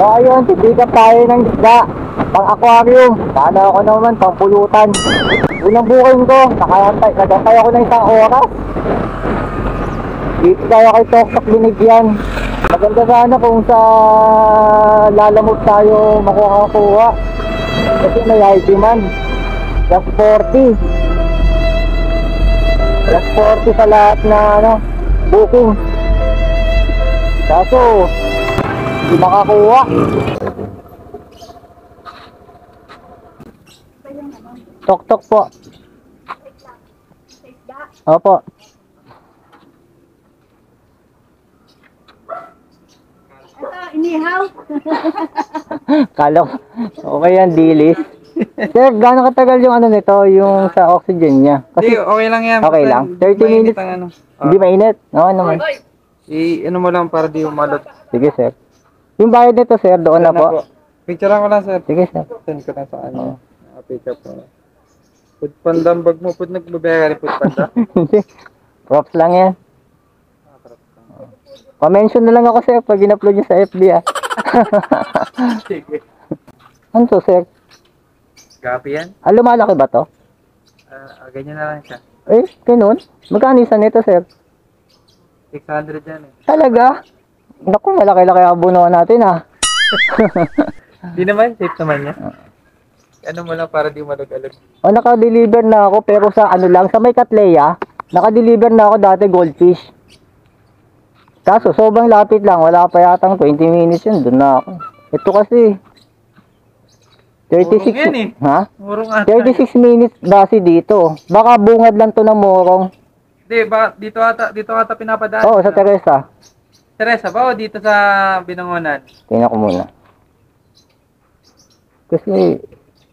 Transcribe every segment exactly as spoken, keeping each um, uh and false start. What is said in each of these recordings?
So ayun, titikat tayo ng isda pang aquarium. Kala ako naman pang pulutan. Unang booking ko, nakayantay, nagantay ako ng isang oras. Dito tayo kay Tok-Tok binigyan. Maganda sana kung sa lalamove tayo makuha-kuha. Kasi may I P man. Plus forty. Plus forty sa lahat na ano, booking. Kaso hindi makakuha. Tok-Tok po. Opo. Ito, inihaw. Kala ko, okay yan, dilis. Sir, gaano katagal yung ano nito, yung sa oxygen niya? Kasi okay lang yan. Okay lang. thirty minutes. Ano. Hindi mainit? Oo naman. I, ano mo lang para di umalot. Sige, sir. Yung bayad nito, sir, doon na po. Picture lang ko lang, sir. Sige, sir. Send ko na sa ano. Naka-pick up ko. Put pandang bag mo, put nagbabaya ka rin put panda. Hindi. Props lang yan. Pa-mention na lang ako, sir, pag in-upload niyo sa F B, ah. Sige. Ano to, sir? Gapi yan? Ah, lumalaki ba to? Uh, ganyan na lang siya. Eh, ganun. Magkano isa nito, sir? six hundred yan eh. Talaga? Naku, malaki-laki ang bunuan natin, ah. Di naman, safe naman yan. Ano mo lang para di malog-alog. O, naka-deliver na ako, pero sa ano lang, sa may Katleya, naka-deliver na ako dati goldfish. Kaso, sobrang lapit lang, wala pa yatang twenty minutes yun, doon na ako. Ito kasi, thirty-six, Murong yan eh. ha? Murong ata. thirty-six minutes base dito. Baka bungad lang to ng Morong. Hindi, ba, dito ata, dito ata pinapadaan. Oo, sa Teresa. Teresa ba o dito sa Binangonan? Tingnan ko muna. Kasi,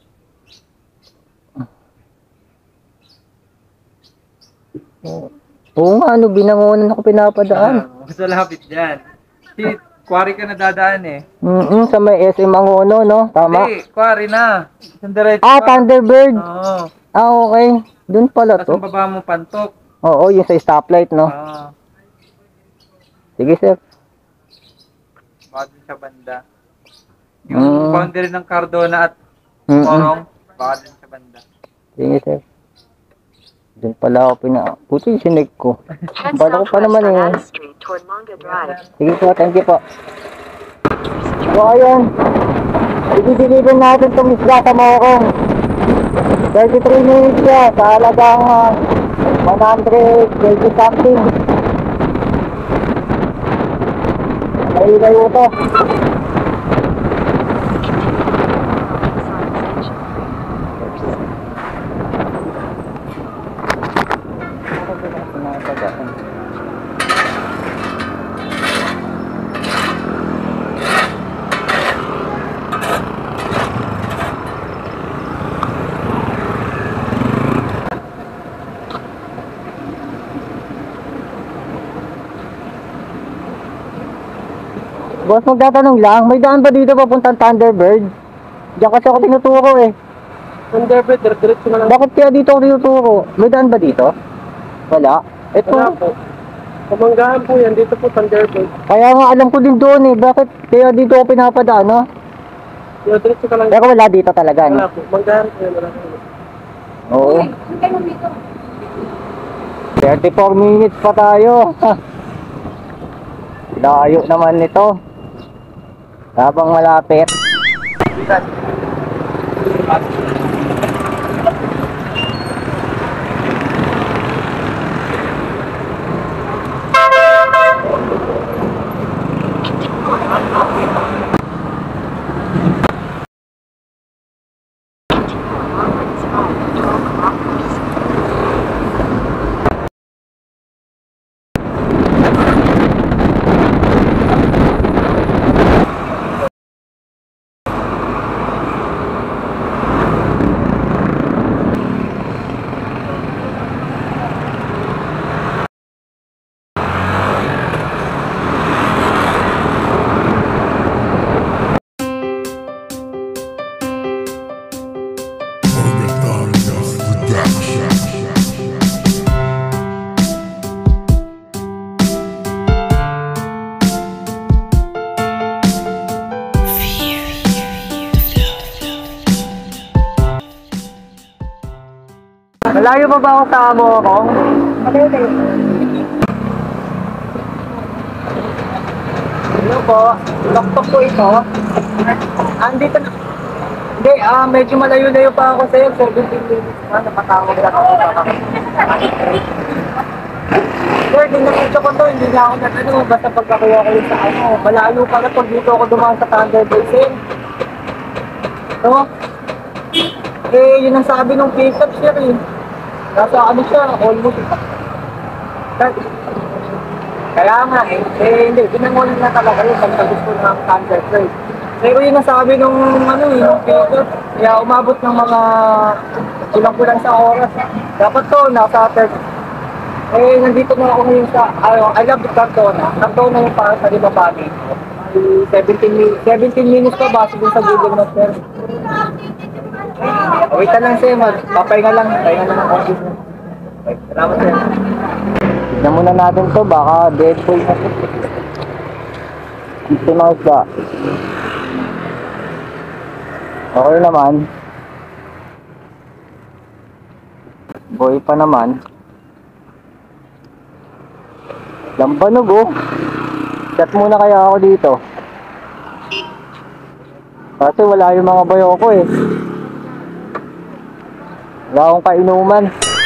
oo nga, ano, Binangonan ako pinapadaan. Ah, sa lapit dyan. Si, quarry ka na dadaan eh. Mm-mm, sa may S M Angono, no? Tama. Hindi, quarry na. Isang diretso Ah, pa. Thunderbird. Oo. Ah, okay. Doon pala Tapos to. ang baba mo pantok. Oo, yung sa stoplight, no? Oo. Sige, sir. Baka dun sa banda. Yung Mm. boundary ng Cardona at Mm-mm. Morong, baka dun sa banda. Sige, sir. Doon pala ako pina... Puti yung sinig ko. Bala ko pa naman eh. Sige po, thank you po. So, ayun. Ibibigay natin itong isla sa Morong. thirty-three minutes siya sa halagang uh, one hundred twenty something. Layo-layo ito. Boss, magtatanong lang, may daan ba dito papuntang Thunderbird? Diyan kasi ako tinuturo eh. Thunderbird, diretso na lang. Bakit kaya dito ako tinuturo? May daan ba dito? Wala. Ito. Wala po. Pamanggahan po yan, dito po Thunderbird. Kaya nga alam ko din doon eh. Bakit kaya dito ako pinapadaan, no? Yung diretso ka lang. Pero wala dito talaga, no? Wala po. Manggahan po yan, wala po. Oo. thirty-four minutes pa tayo. Layo naman nito. Habang malapit. Malayo pa ba ako sa amo akong? Okay, okay. Hello po, tuktok po ito. Andito na. Hindi, ah, medyo malayo-layo pa ako sa'yo. seventeen minutes na, napatawag lang ako pa kami. Sir, dinakita ko to, hindi na ako nagano. Basta pagkakuha ko yung sa ano. Malayo pa na pag dito ako dumaan sa Thunder Basin. So, eh, yun ang sabi nung pick-up sir eh. Nasa ano siya, almost. Kaya nga eh, eh hindi, pinangol na talaga yun pag gusto ng Thunder Basin. Pero yun ang sabi nung ano eh, nung pick-up. Kaya umabot ng mga kulang-kulang sa oras. Dapat to, nasa thirty. Eh, nandito na ako ngayon sa, ano, I love the Cardona. Cardona yung para sa Liba Valley. seventeen minutes, seventeen minutes pa base dun sa Google Maps, sir. Oh, wait lang, sir. Papahinga lang. Pahinga lang ang office. Okay, salamat, sir. Tignan muna natin to. Baka dead boy na to. Ito na isda. Okay naman. Boy pa naman. Lambanog oh. Chat muna kaya ako dito. Kasi wala yung mga bayo ko eh. Wala akong kainuman.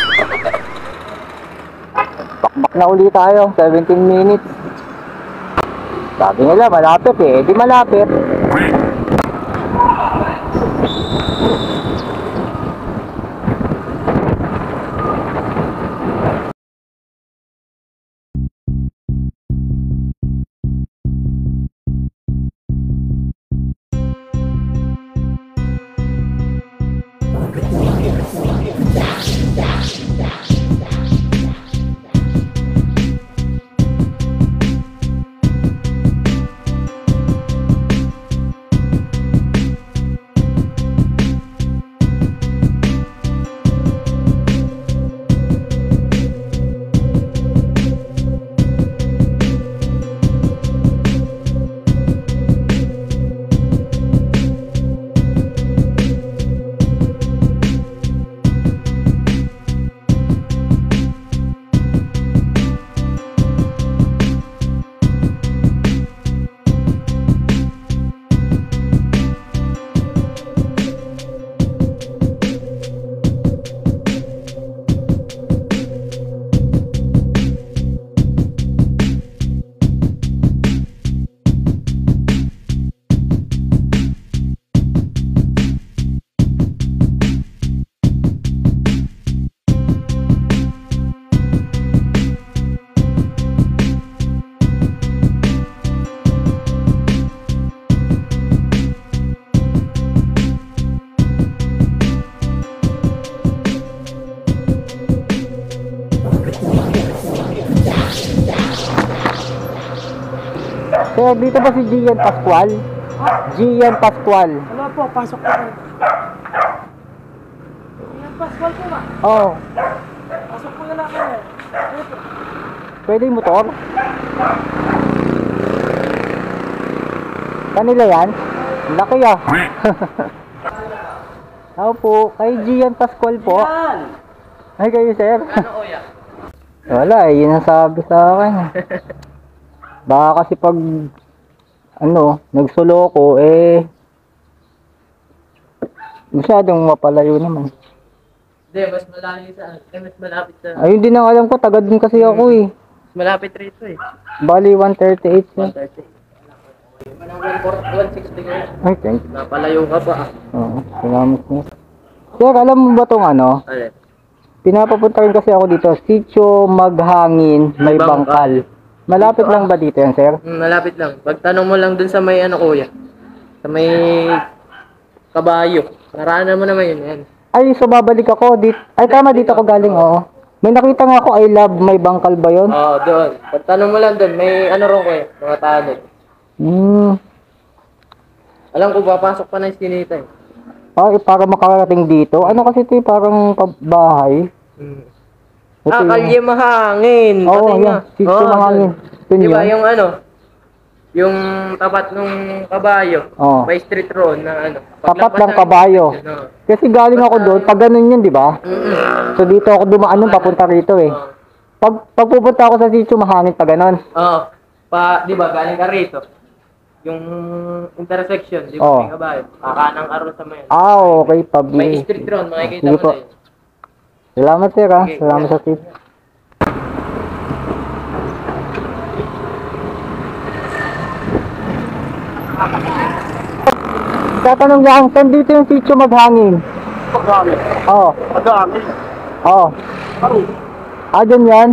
Bakbak na ulit tayo. seventeen minutes. Sabi nila malapit eh. Di malapit. Sir, dito ba si Gian Pascual? Gian Pascual. Hello po, pasok po kayo. Yan, Pascual po ba? Oo. Oh, Pasok po na lang kayo. Ano po? pwede yung motor? Kanila yan? Laki ah. Ako po, kay Gian Pascual po. Ay kayo sir. Ano kuya? Wala eh, yun ang sabi sa akin. Baka kasi pag ano, nagsulo ko eh masyadong mapalayo naman. Hindi, mas malayo sa eh, mas malapit sa Ayun din ang alam ko, taga din kasi ako eh. mas malapit rito eh. Bali one thirty-eight one sir. thirty. one sixty kayo. Ay, thank you. Napalayo ka pa ah. Oo, salamat sir. Sir, alam mo ba tong ano? Alin? Pinapapunta rin kasi ako dito, Sitio Maghangin, may May bangkal. Malapit Dito, lang ba dito yan, sir? Hmm, malapit lang. Pagtanong mo lang dun sa may ano kuya. Sa may kabayo. Naraanan mo naman yun yan. Ay, so babalik ako dito. Ay, tama, dito ako galing, oo. May nakita nga ako, I love may bangkal ba yun? Oo, doon. Pagtanong mo lang doon, may ano ron kuya, mga tanod. Hmm. Alam ko, papasok pa ng sinita eh. Ay, para makarating dito. Ano kasi ito, parang bahay. Hmm. Ito Ah, yung- Kalye Mahangin. Oo, Pati yan. nga. Sitio Oo, Mahangin. doon. Yun Di ba yun. yung ano? Yung tapat nung kabayo, Oh. may street road na ano. Tapat paglabas ng ng- kabayo. Ano. Kasi galing ako doon, pag ganun yun, di ba? Mm-mm. So dito ako dumaan nung papunta rito eh. Oo. Pag, pag pupunta ako sa sitio, mahangin pa ganun. Oo. Pa, di ba, galing ka rito. Yung intersection, di ba, Oo. may kabayo. Kakanang araw sa may. Ah, okay, May pabli. street road, makikita Sige mo po. na yun. Salamat sir ha. Sige, Salamat kuya. sa tip. Tatanong lang, saan dito yung sitio maghangin? Pagdami. Oo. Pagdami. Oo. Ah, dyan yan?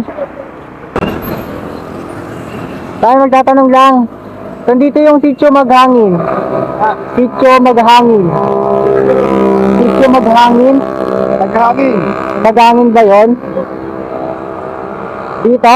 Tayo magtatanong lang. Saan dito yung sitio maghangin? Sitio maghangin. Sitio maghangin? Naghangin. Maghangin ba yun? Dito?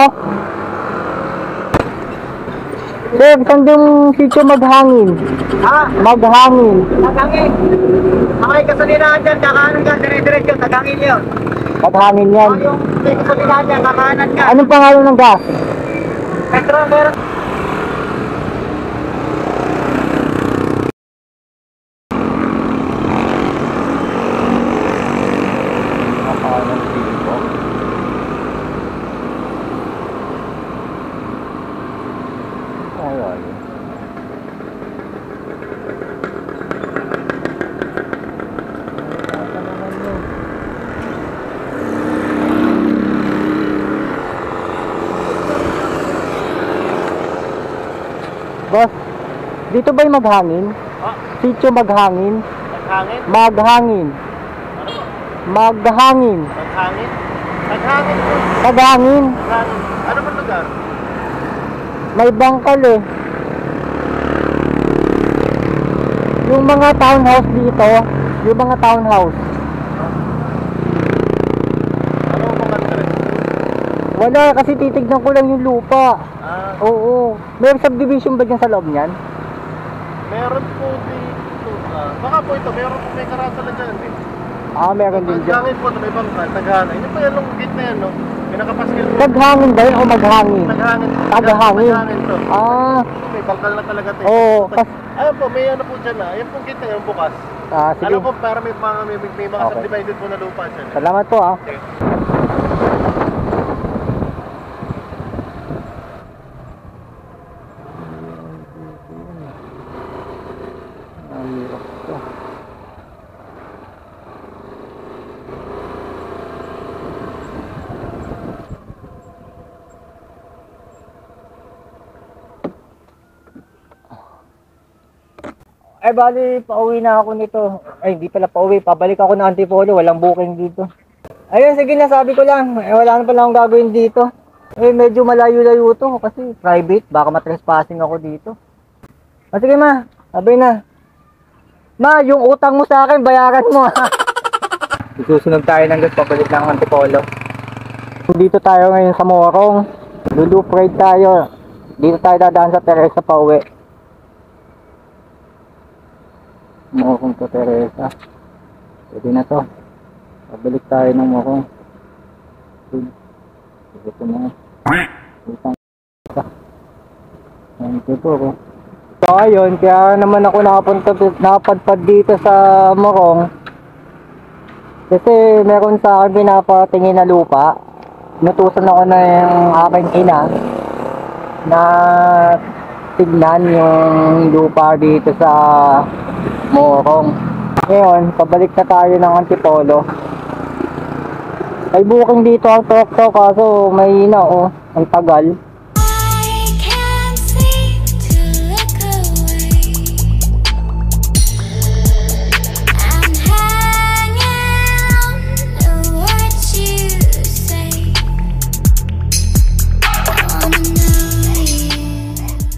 Sir, saan yung sitio maghangin? Ha? Maghangin. Naghangin. May kasalinahan dyan, kakanan ka, dire-diretso, naghangin yun. Maghangin yan. O yung may kasalinahan dyan, kakanan ka. Anong pangalan ng gas? Petro, meron. Boss, dito ba yung maghangin? Ah, Sitio maghangin? naghangin. Maghangin. Maghangin. Naghangin. Naghangin po. Maghangin. Naghangin. Ano man lugar? May bangkal eh. Yung mga townhouse dito, yung mga townhouse. Ano mo mga address? Wala, kasi titignan ko lang yung lupa. Ah, Oo. May subdivision ba dyan sa loob niyan? meron po dito. Ah, baka po ito, meron po may karasa na dyan eh. Ah, meron din dyan. Naghangin po, may bangka, naghangin. Yun po yung long gate na yan, no? May nakapaskil po. Naghangin ba yun o maghangin? Naghangin. Naghangin. Naghangin to. Ah, May bangkal na talaga to. oo. Kas- Ayun po, may ano po dyan na. Ayun po gate na yun bukas. ah, sige. Alam ko, para may mga, may, may mga Okay. subdivided po na lupa dyan. eh. Salamat po ah. Okay. Mahirap to. Ay, bali, pauwi na ako nito. Ay, hindi pala pauwi. Pabalik ako ng Antipolo. Walang booking dito. Ayun, sige na, sabi ko lang. Eh, wala na pala akong gagawin dito. Eh, medyo malayo-layo to. Kasi private. Baka matrespassing ako dito. O, sige ma. Sabi na. Ma, yung utang mo sa akin, bayaran mo. Susunod tayo ng gas. Pabalik ng Antipolo. Dito tayo ngayon sa Morong. Lulu Pride tayo. Dito tayo dadaan sa Teresa pa uwi. Morong to Teresa. Pwede na to. Pabalik tayo ng Morong. Ito na. Utang. Thank you po. So ayun, kaya naman ako nakapunta, napadpad dito sa Morong. Kasi meron sa akin pinapatingin na lupa. Nutusan ako na yung aking ina na tignan yung lupa dito sa Morong. Ngayon, pabalik na tayo ng Antipolo. May booking dito ang Tok Tok kaso may ina oh, ang tagal.